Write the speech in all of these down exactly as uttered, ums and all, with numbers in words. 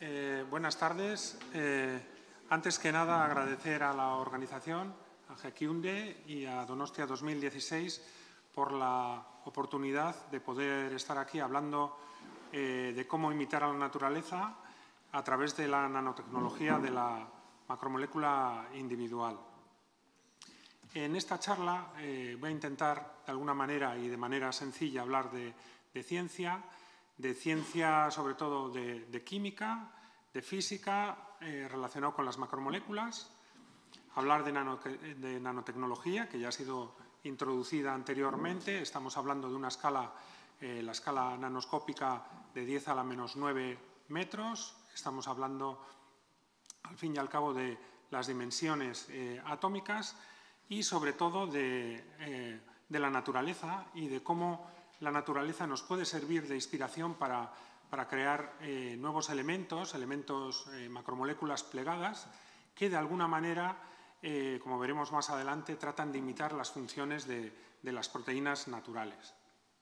Eh, buenas tardes. Eh, antes que nada, agradecer a la organización, a Gekiunde y a Donostia dos mil dieciséis por la oportunidad de poder estar aquí hablando eh, de cómo imitar a la naturaleza a través de la nanotecnología de la macromolécula individual. En esta charla eh, voy a intentar, de alguna manera y de manera sencilla, hablar de, de ciencia, de ciencia sobre todo de, de química, de física eh, relacionado con las macromoléculas, hablar de, nano, de nanotecnología, que ya ha sido introducida anteriormente. Estamos hablando de una escala, eh, la escala nanoscópica de diez a la menos nueve metros. Estamos hablando, al fin y al cabo, de las dimensiones eh, atómicas y, sobre todo, de, eh, de la naturaleza y de cómo la naturaleza nos puede servir de inspiración para, para crear eh, nuevos elementos, elementos, eh, macromoléculas plegadas, que de alguna manera, eh, como veremos más adelante, tratan de imitar las funciones de, de las proteínas naturales.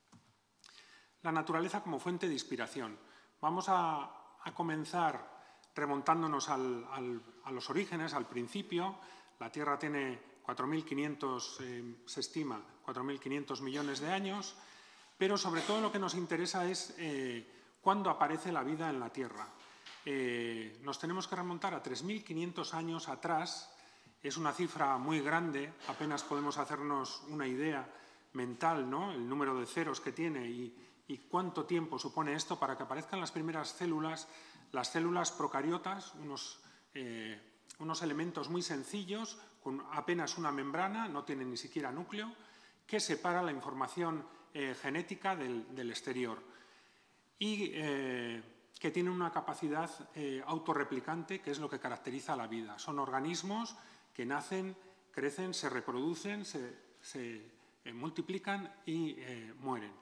La naturaleza como fuente de inspiración. Vamos a, a comenzar remontándonos al, al, a los orígenes, al principio. La Tierra tiene cuatro mil quinientos, eh, se estima, cuatro mil quinientos millones de años, pero sobre todo lo que nos interesa es eh, cuándo aparece la vida en la Tierra. Eh, nos tenemos que remontar a tres mil quinientos años atrás. Es una cifra muy grande, apenas podemos hacernos una idea mental, ¿no? El número de ceros que tiene y, y cuánto tiempo supone esto para que aparezcan las primeras células, las células procariotas, unos, eh, unos elementos muy sencillos, con apenas una membrana, no tienen ni siquiera núcleo, que separa la información eh, genética del, del exterior y eh, que tienen una capacidad eh, autorreplicante, que es lo que caracteriza a la vida. Son organismos que nacen, crecen, se reproducen, se, se eh, multiplican y eh, mueren.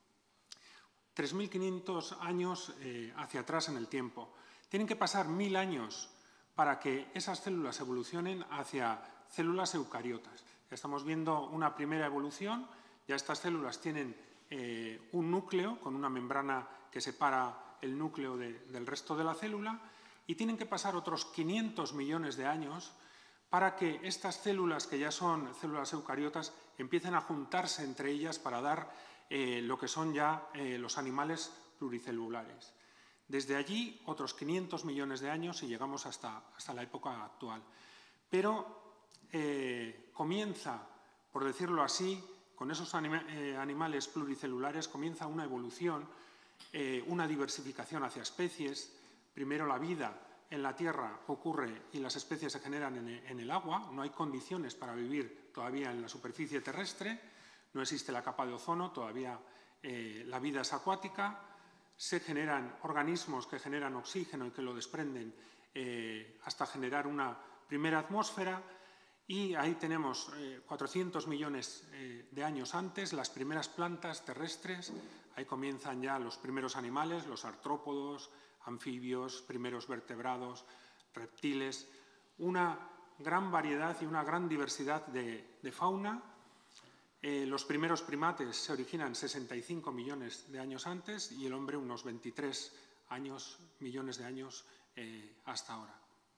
tres mil quinientos años eh, hacia atrás en el tiempo. Tienen que pasar mil años para que esas células evolucionen hacia células eucariotas. Ya estamos viendo una primera evolución, ya estas células tienen eh, un núcleo con una membrana que separa el núcleo de, del resto de la célula y tienen que pasar otros quinientos millones de años para que estas células, que ya son células eucariotas, empiecen a juntarse entre ellas para dar eh, lo que son ya eh, los animales pluricelulares. Desde allí, otros quinientos millones de años y llegamos hasta, hasta la época actual. Pero eh, comienza, por decirlo así, con esos anima, eh, animales pluricelulares, comienza una evolución, eh, una diversificación hacia especies. Primero la vida en la Tierra ocurre y las especies se generan en, en el agua. No hay condiciones para vivir todavía en la superficie terrestre. No existe la capa de ozono, todavía eh, la vida es acuática. Se generan organismos que generan oxígeno y que lo desprenden eh, hasta generar una primera atmósfera. Y ahí tenemos eh, cuatrocientos millones eh, de años antes, las primeras plantas terrestres. Ahí comienzan ya los primeros animales, los artrópodos, anfibios, primeros vertebrados, reptiles. Una gran variedad y una gran diversidad de, de fauna. Eh, los primeros primates se originan sesenta y cinco millones de años antes y el hombre unos veintitrés años, millones de años eh, hasta ahora.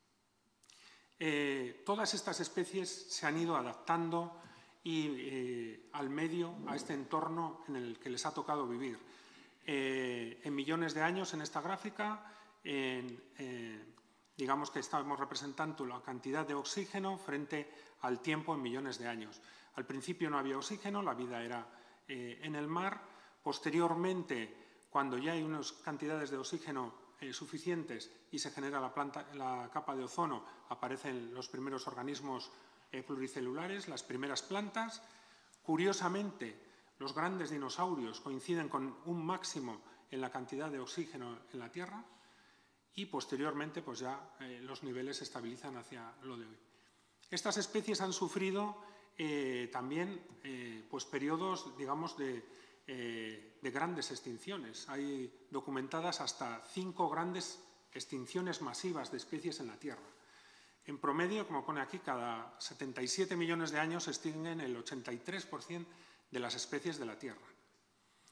Eh, todas estas especies se han ido adaptando y, eh, al medio, a este entorno en el que les ha tocado vivir. Eh, en millones de años en esta gráfica, en, eh, digamos que estamos representando la cantidad de oxígeno frente al tiempo en millones de años. Al principio no había oxígeno, la vida era eh, en el mar. Posteriormente, cuando ya hay unas cantidades de oxígeno Eh, suficientes y se genera la, planta, la capa de ozono, aparecen los primeros organismos eh, pluricelulares, las primeras plantas. Curiosamente, los grandes dinosaurios coinciden con un máximo en la cantidad de oxígeno en la Tierra y posteriormente pues ya eh, los niveles se estabilizan hacia lo de hoy. Estas especies han sufrido eh, también eh, pues periodos, digamos, de Eh, de grandes extinciones. Hay documentadas hasta cinco grandes extinciones masivas de especies en la Tierra. En promedio, como pone aquí, cada setenta y siete millones de años se extinguen el ochenta y tres por ciento de las especies de la Tierra.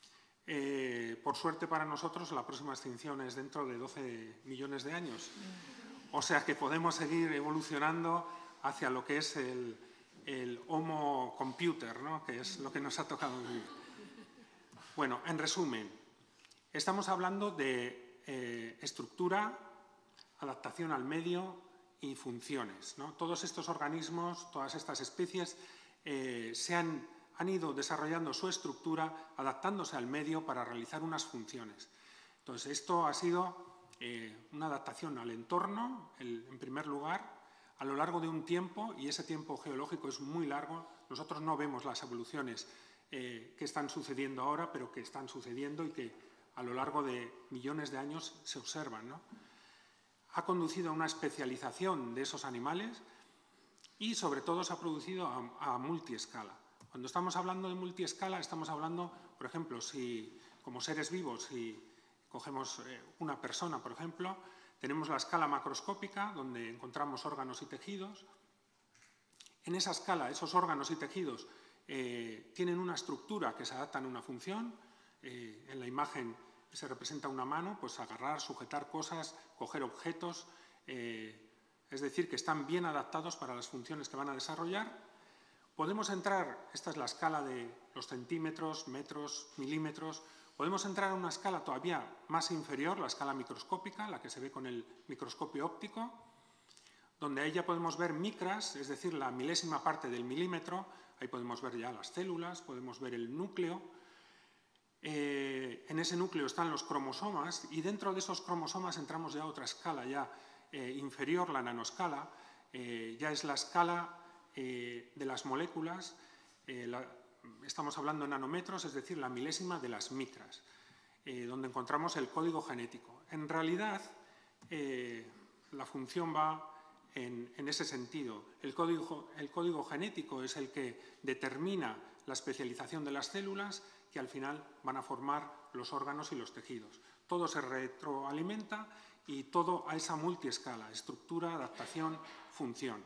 Eh, por suerte para nosotros, la próxima extinción es dentro de doce millones de años. O sea que podemos seguir evolucionando hacia lo que es el, el Homo computer, ¿no? Que es lo que nos ha tocado vivir. Bueno, en resumen, estamos hablando de eh, estructura, adaptación al medio y funciones, ¿no? Todos estos organismos, todas estas especies eh, se han, han ido desarrollando su estructura, adaptándose al medio para realizar unas funciones. Entonces, esto ha sido eh, una adaptación al entorno, el, en primer lugar, a lo largo de un tiempo, y ese tiempo geológico es muy largo. Nosotros no vemos las evoluciones eh, que están sucediendo ahora, pero que están sucediendo y que a lo largo de millones de años se observan, ¿no? Ha conducido a una especialización de esos animales y, sobre todo, se ha producido a, a multiescala. Cuando estamos hablando de multiescala, estamos hablando, por ejemplo, si como seres vivos, si cogemos eh, una persona, por ejemplo, tenemos la escala macroscópica, donde encontramos órganos y tejidos. En esa escala, esos órganos y tejidos eh, tienen una estructura que se adapta a una función. Eh, en la imagen se representa una mano, pues agarrar, sujetar cosas, coger objetos, eh, es decir, que están bien adaptados para las funciones que van a desarrollar. Podemos entrar, esta es la escala de los centímetros, metros, milímetros, podemos entrar a una escala todavía más inferior, la escala microscópica, la que se ve con el microscopio óptico, donde ahí ya podemos ver micras, es decir, la milésima parte del milímetro. Ahí podemos ver ya las células, podemos ver el núcleo. Eh, en ese núcleo están los cromosomas y dentro de esos cromosomas entramos ya a otra escala ya eh, inferior, la nanoscala. Eh, ya es la escala eh, de las moléculas, eh, la, estamos hablando en nanómetros, es decir, la milésima de las micras, eh, donde encontramos el código genético. En realidad, eh, la función va en, en ese sentido. El código, el código genético es el que determina la especialización de las células, que al final van a formar los órganos y los tejidos. Todo se retroalimenta y todo a esa multiescala, estructura, adaptación, función.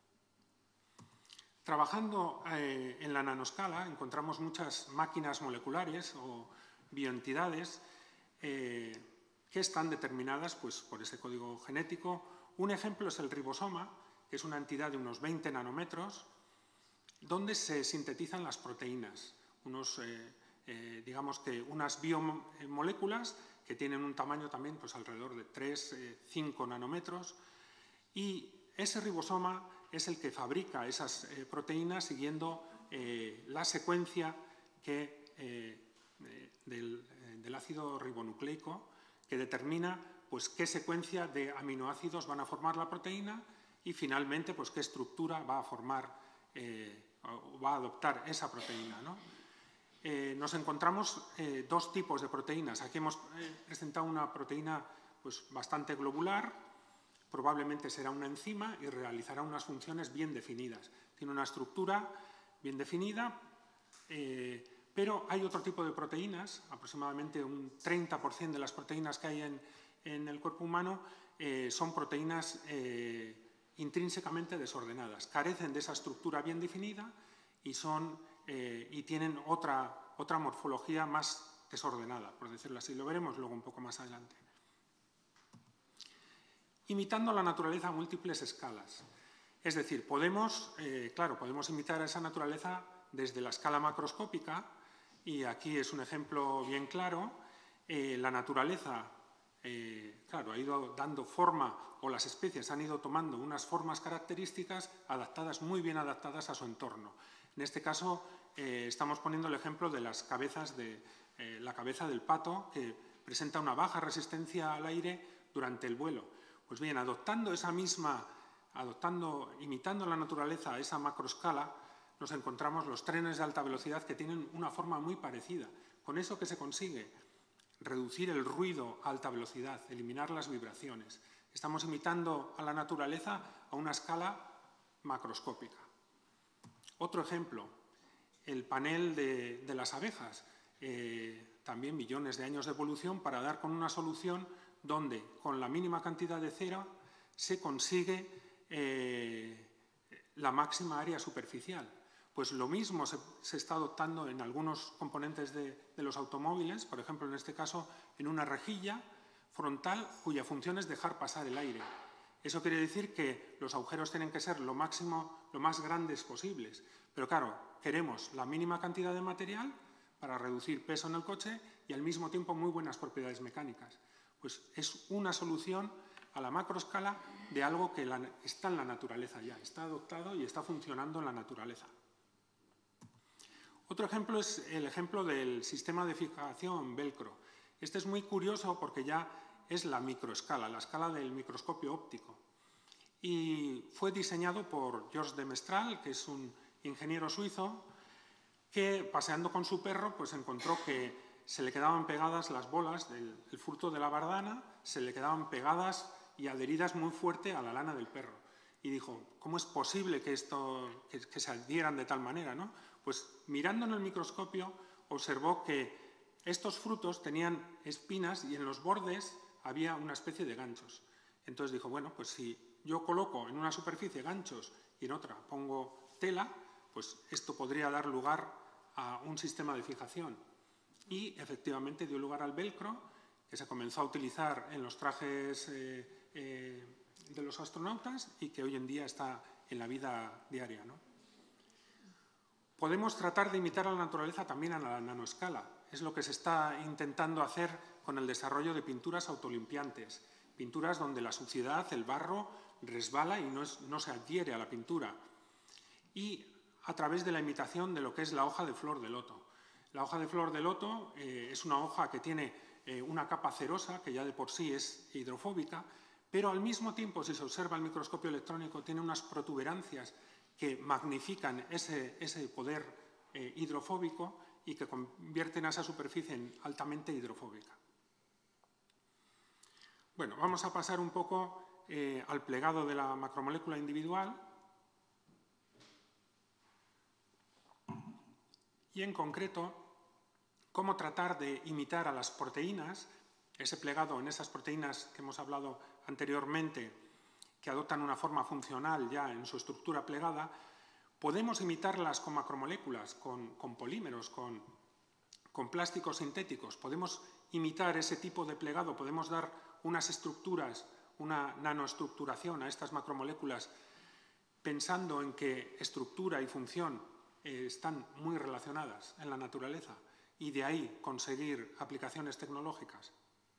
Trabajando eh, en la nanoscala encontramos muchas máquinas moleculares o bioentidades eh, que están determinadas pues, por ese código genético. Un ejemplo es el ribosoma, que es una entidad de unos veinte nanómetros, donde se sintetizan las proteínas, unos, eh, eh, digamos que unas biomoléculas que tienen un tamaño también pues, alrededor de tres, cinco nanómetros, y ese ribosoma es el que fabrica esas eh, proteínas siguiendo eh, la secuencia que, eh, del, del ácido ribonucleico, que determina pues, qué secuencia de aminoácidos van a formar la proteína y finalmente pues, qué estructura va a formar, eh, o va a adoptar esa proteína, ¿no? Eh, nos encontramos eh, dos tipos de proteínas. Aquí hemos eh, presentado una proteína pues, bastante globular, probablemente será una enzima y realizará unas funciones bien definidas. Tiene una estructura bien definida, eh, pero hay otro tipo de proteínas, aproximadamente un treinta por ciento de las proteínas que hay en, en el cuerpo humano eh, son proteínas eh, intrínsecamente desordenadas, carecen de esa estructura bien definida y, son, eh, y tienen otra, otra morfología más desordenada, por decirlo así. Lo veremos luego un poco más adelante. Imitando la naturaleza a múltiples escalas. Es decir, podemos, eh, claro, podemos imitar a esa naturaleza desde la escala macroscópica, y aquí es un ejemplo bien claro. Eh, la naturaleza, eh, claro, ha ido dando forma, o las especies han ido tomando unas formas características adaptadas, muy bien adaptadas a su entorno. En este caso, eh, estamos poniendo el ejemplo de las cabezas de eh, la cabeza del pato, que presenta una baja resistencia al aire durante el vuelo. Pues bien, adoptando esa misma, adoptando, imitando la naturaleza a esa macroescala, nos encontramos los trenes de alta velocidad que tienen una forma muy parecida. Con eso que se consigue reducir el ruido a alta velocidad, eliminar las vibraciones. Estamos imitando a la naturaleza a una escala macroscópica. Otro ejemplo, el panel de, de las abejas. Eh, también millones de años de evolución para dar con una solución donde con la mínima cantidad de cera se consigue eh, la máxima área superficial. Pues lo mismo se, se está adoptando en algunos componentes de, de los automóviles, por ejemplo, en este caso, en una rejilla frontal cuya función es dejar pasar el aire. Eso quiere decir que los agujeros tienen que ser lo máximo, lo más grandes posibles. Pero claro, queremos la mínima cantidad de material para reducir peso en el coche y al mismo tiempo muy buenas propiedades mecánicas. Pues es una solución a la macroescala de algo que la, está en la naturaleza ya, está adoptado y está funcionando en la naturaleza. Otro ejemplo es el ejemplo del sistema de fijación velcro. Este es muy curioso porque ya es la microescala, la escala del microscopio óptico. Y fue diseñado por Georges de Mestral, que es un ingeniero suizo, que paseando con su perro pues encontró que se le quedaban pegadas las bolas del el fruto de la bardana, se le quedaban pegadas y adheridas muy fuerte a la lana del perro. Y dijo, ¿cómo es posible que, esto, que, que se adhieran de tal manera, ¿no? Pues mirando en el microscopio observó que estos frutos tenían espinas y en los bordes había una especie de ganchos. Entonces dijo, bueno, pues si yo coloco en una superficie ganchos y en otra pongo tela, pues esto podría dar lugar a un sistema de fijación. Y efectivamente dio lugar al velcro, que se comenzó a utilizar en los trajes eh, eh, de los astronautas y que hoy en día está en la vida diaria, ¿no? Podemos tratar de imitar a la naturaleza también a la nanoescala. Es lo que se está intentando hacer con el desarrollo de pinturas autolimpiantes. Pinturas donde la suciedad, el barro, resbala y no, es, no se adhiere a la pintura. Y a través de la imitación de lo que es la hoja de flor de loto. La hoja de flor de loto eh, es una hoja que tiene eh, una capa cerosa, que ya de por sí es hidrofóbica, pero al mismo tiempo, si se observa el microscopio electrónico, tiene unas protuberancias que magnifican ese, ese poder eh, hidrofóbico y que convierten a esa superficie en altamente hidrofóbica. Bueno, vamos a pasar un poco eh, al plegado de la macromolécula individual y en concreto cómo tratar de imitar a las proteínas, ese plegado en esas proteínas que hemos hablado anteriormente, que adoptan una forma funcional ya en su estructura plegada, podemos imitarlas con macromoléculas, con, con polímeros, con, con plásticos sintéticos, podemos imitar ese tipo de plegado, podemos dar unas estructuras, una nanoestructuración a estas macromoléculas pensando en que estructura y función eh, están muy relacionadas en la naturaleza y de ahí conseguir aplicaciones tecnológicas.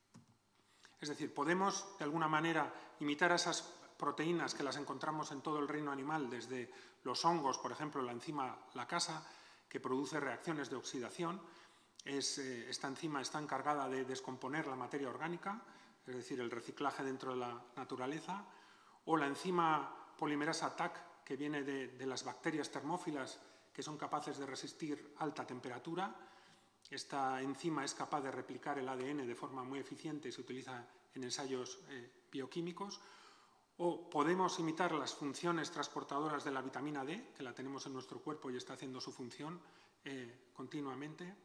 Es decir, podemos de alguna manera imitar a esas proteínas que las encontramos en todo el reino animal, desde los hongos, por ejemplo, la enzima lacasa, que produce reacciones de oxidación. Es, eh, esta enzima está encargada de descomponer la materia orgánica, es decir, el reciclaje dentro de la naturaleza, o la enzima polimerasa T A C, que viene de, de las bacterias termófilas, que son capaces de resistir alta temperatura. Esta enzima es capaz de replicar el A D N de forma muy eficiente y se utiliza en ensayos eh, bioquímicos. O podemos imitar las funciones transportadoras de la vitamina D, que la tenemos en nuestro cuerpo y está haciendo su función eh, continuamente.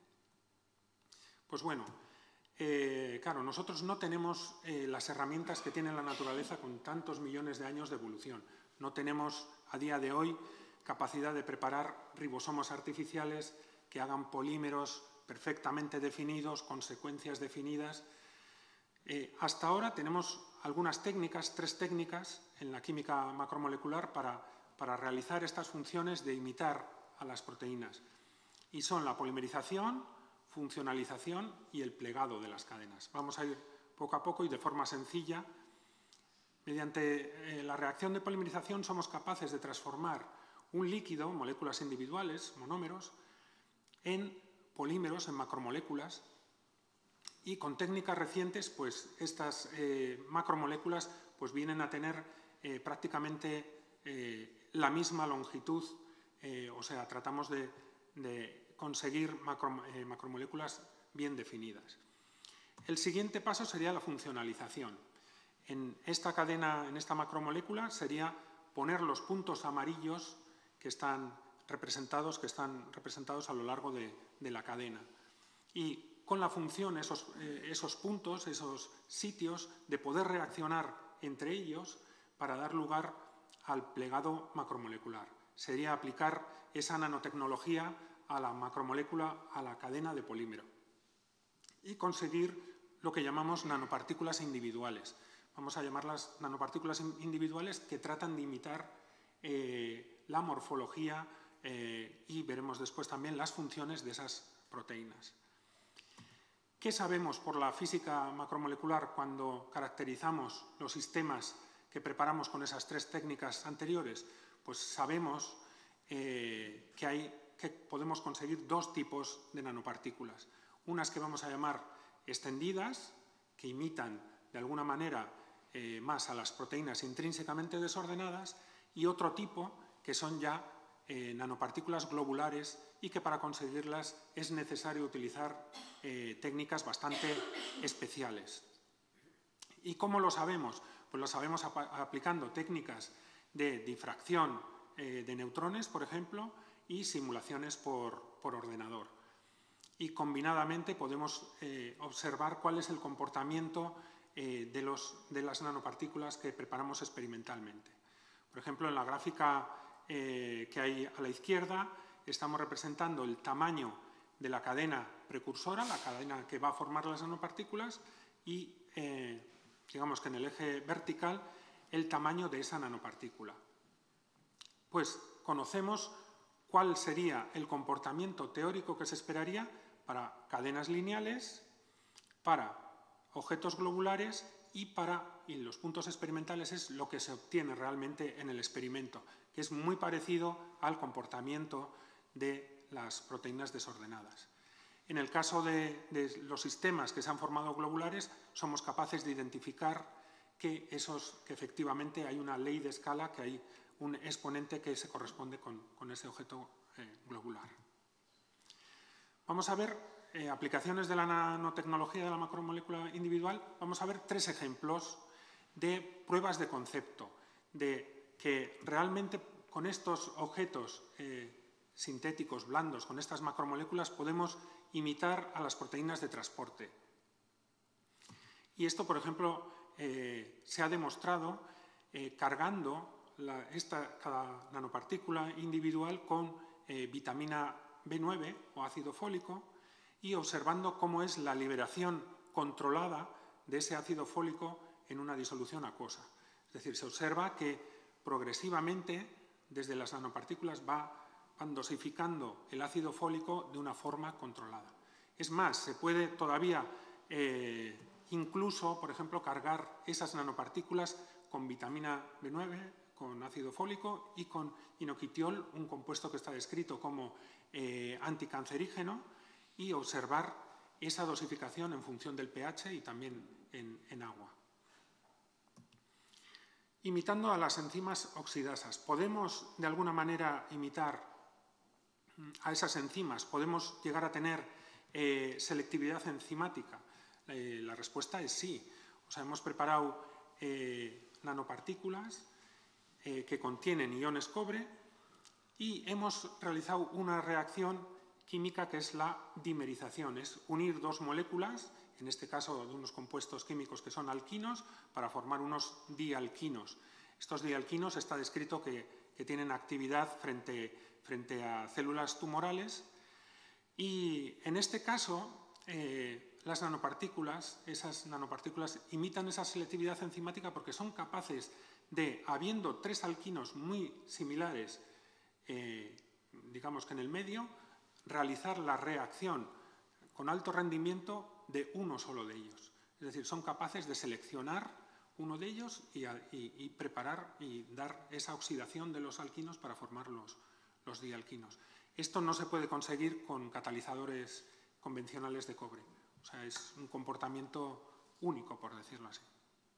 Pues bueno, eh, claro, nosotros no tenemos eh, las herramientas que tiene la naturaleza con tantos millones de años de evolución. No tenemos a día de hoy capacidad de preparar ribosomos artificiales que hagan polímeros perfectamente definidos, con secuencias definidas. Eh, hasta ahora tenemos algunas técnicas, tres técnicas en la química macromolecular para, para realizar estas funciones de imitar a las proteínas. Y son la polimerización, funcionalización y el plegado de las cadenas. Vamos a ir poco a poco y de forma sencilla. Mediante eh, la reacción de polimerización somos capaces de transformar un líquido, moléculas individuales, monómeros, en polímeros, en macromoléculas. Y con técnicas recientes, pues estas eh, macromoléculas pues, vienen a tener eh, prácticamente eh, la misma longitud, eh, o sea, tratamos de, de conseguir macro, eh, macromoléculas bien definidas. El siguiente paso sería la funcionalización. En esta cadena, en esta macromolécula, sería poner los puntos amarillos que están representados, que están representados a lo largo de, de la cadena. Y con la función, esos, eh, esos puntos, esos sitios, de poder reaccionar entre ellos para dar lugar al plegado macromolecular. sería aplicar esa nanotecnología a la macromolécula, a la cadena de polímero, y conseguir lo que llamamos nanopartículas individuales. Vamos a llamarlas nanopartículas individuales que tratan de imitar eh, la morfología eh, y veremos después también las funciones de esas proteínas. ¿Qué sabemos por la física macromolecular cuando caracterizamos los sistemas que preparamos con esas tres técnicas anteriores? Pues sabemos eh, que, hay, que podemos conseguir dos tipos de nanopartículas. Unas que vamos a llamar extendidas, que imitan de alguna manera eh, más a las proteínas intrínsecamente desordenadas, y otro tipo que son ya eh, nanopartículas globulares y que para conseguirlas es necesario utilizar eh, técnicas bastante especiales. ¿Y cómo lo sabemos? Pues lo sabemos ap aplicando técnicas de difracción eh, de neutrones, por ejemplo, y simulaciones por, por ordenador. Y combinadamente podemos eh, observar cuál es el comportamiento eh, de, los, de las nanopartículas que preparamos experimentalmente. Por ejemplo, en la gráfica eh, que hay a la izquierda estamos representando el tamaño de la cadena precursora, la cadena que va a formar las nanopartículas, y eh, digamos que en el eje vertical el tamaño de esa nanopartícula. Pues conocemos cuál sería el comportamiento teórico que se esperaría para cadenas lineales, para objetos globulares y para, y los puntos experimentales es lo que se obtiene realmente en el experimento, que es muy parecido al comportamiento de las proteínas desordenadas. En el caso de, de los sistemas que se han formado globulares, somos capaces de identificar que, esos, que efectivamente hay una ley de escala, que hay un exponente que se corresponde con, con ese objeto eh, globular. Vamos a ver eh, aplicaciones de la nanotecnología de la macromolécula individual. Vamos a ver tres ejemplos de pruebas de concepto, de que realmente con estos objetos eh, sintéticos blandos, con estas macromoléculas, podemos imitar a las proteínas de transporte. Y esto, por ejemplo, eh, se ha demostrado eh, cargando la, esta, cada nanopartícula individual con eh, vitamina B nueve o ácido fólico y observando cómo es la liberación controlada de ese ácido fólico en una disolución acuosa. Es decir, se observa que progresivamente desde las nanopartículas va, van dosificando el ácido fólico de una forma controlada. Es más, se puede todavía eh, incluso, por ejemplo, cargar esas nanopartículas con vitamina B nueve, con ácido fólico y con inoquitiol, un compuesto que está descrito como eh, anticancerígeno, y observar esa dosificación en función del pH y también en, en agua. Imitando a las enzimas oxidasas, ¿podemos de alguna manera imitar a esas enzimas? ¿Podemos llegar a tener eh, selectividad enzimática? Eh, la respuesta es sí. O sea, hemos preparado eh, nanopartículas eh, que contienen iones cobre y hemos realizado una reacción química que es la dimerización, es unir dos moléculas, en este caso de unos compuestos químicos que son alquinos, para formar unos dialquinos. Estos dialquinos está descrito que, que tienen actividad frente, frente a células tumorales y en este caso eh, las nanopartículas, esas nanopartículas imitan esa selectividad enzimática porque son capaces de, habiendo tres alquinos muy similares, eh, digamos que en el medio, realizar la reacción con alto rendimiento de uno solo de ellos. Es decir, son capaces de seleccionar uno de ellos y, y, y preparar y dar esa oxidación de los alquinos para formar los, los dialquinos. Esto no se puede conseguir con catalizadores convencionales de cobre. O sea, es un comportamiento único, por decirlo así.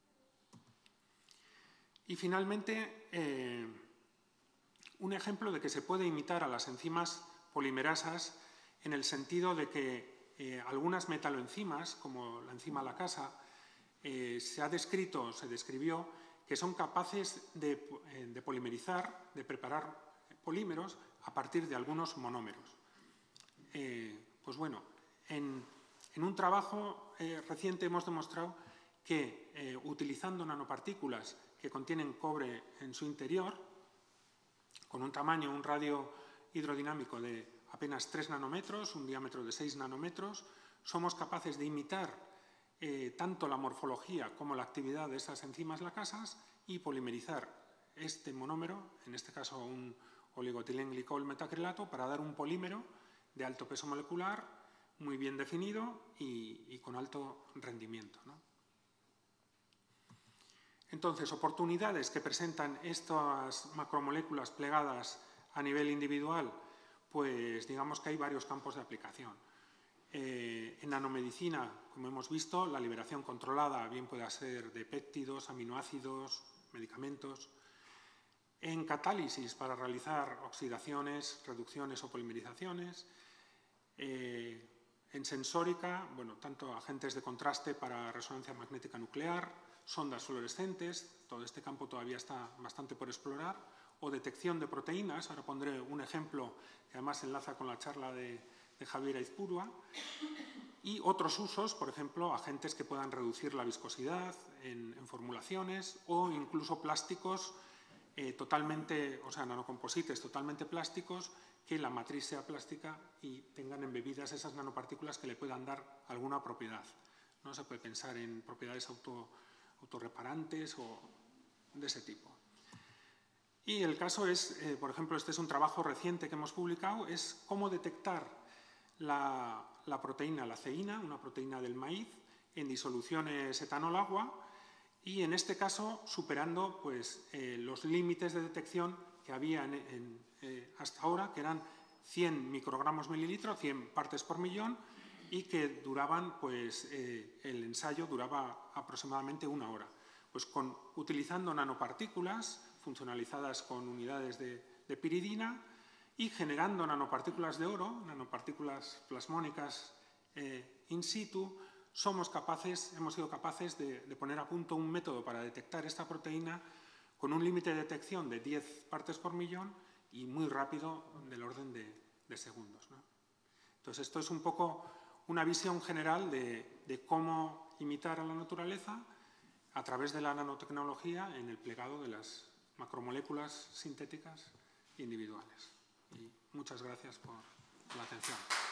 Y finalmente, eh, un ejemplo de que se puede imitar a las enzimas polimerasas en el sentido de que eh, algunas metaloenzimas, como la enzima lacasa, eh, se ha descrito, se describió que son capaces de, eh, de polimerizar, de preparar polímeros a partir de algunos monómeros. Eh, pues bueno, en, en un trabajo eh, reciente hemos demostrado que eh, utilizando nanopartículas que contienen cobre en su interior, con un tamaño, un radio hidrodinámico de apenas tres nanómetros, un diámetro de seis nanómetros, somos capaces de imitar eh, tanto la morfología como la actividad de esas enzimas lacasas y polimerizar este monómero, en este caso un oligoetilenglicol metacrilato, para dar un polímero de alto peso molecular, muy bien definido y, y con alto rendimiento, ¿no? Entonces, oportunidades que presentan estas macromoléculas plegadas a nivel individual, pues digamos que hay varios campos de aplicación. Eh, en nanomedicina, como hemos visto, la liberación controlada bien puede ser de péptidos, aminoácidos, medicamentos. En catálisis, para realizar oxidaciones, reducciones o polimerizaciones. Eh, en sensórica, bueno, tanto agentes de contraste para resonancia magnética nuclear, sondas fluorescentes, todo este campo todavía está bastante por explorar, o detección de proteínas, ahora pondré un ejemplo que además enlaza con la charla de, de Javier Aizpurua, y otros usos, por ejemplo, agentes que puedan reducir la viscosidad en, en formulaciones o incluso plásticos eh, totalmente, o sea, nanocomposites totalmente plásticos, que la matriz sea plástica y tengan embebidas esas nanopartículas que le puedan dar alguna propiedad. No se puede pensar en propiedades auto, autorreparantes o de ese tipo. Y el caso es, eh, por ejemplo, este es un trabajo reciente que hemos publicado, es cómo detectar la, la proteína, la ceína, una proteína del maíz, en disoluciones etanol-agua, y en este caso superando pues, eh, los límites de detección que había en, en, eh, hasta ahora, que eran cien microgramos mililitro, cien partes por millón, y que duraban, pues, eh, el ensayo duraba aproximadamente una hora. Pues con, utilizando nanopartículas funcionalizadas con unidades de, de piridina y generando nanopartículas de oro, nanopartículas plasmónicas eh, in situ, somos capaces, hemos sido capaces de, de poner a punto un método para detectar esta proteína con un límite de detección de diez partes por millón y muy rápido, del orden de, de segundos, ¿no? Entonces, esto es un poco una visión general de, de cómo imitar a la naturaleza a través de la nanotecnología en el plegado de las macromoléculas sintéticas individuales. Y muchas gracias por la atención.